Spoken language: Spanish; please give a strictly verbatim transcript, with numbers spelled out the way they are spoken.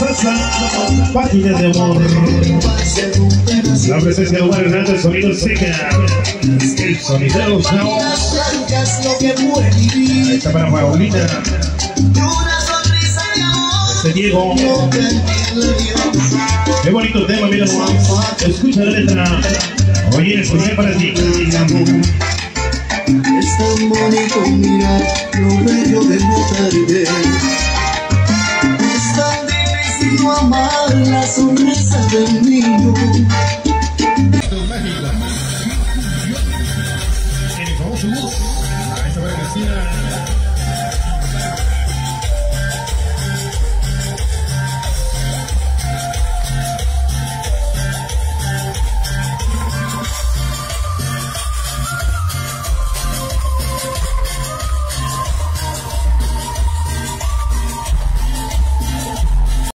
salsa, páginas de amor. La presencia de Omar Hernández, sonido seca. El sonidero Sao. Ahí está para Paulina. Este Diego. Qué bonito tema, mira nomás. Escucha la letra. Oye, escuché para ti. Es tan bonito mirar lo bello de la tarde. Es tan difícil no amar la sonrisa del niño. México. En el famoso bus. Esta para Cristina.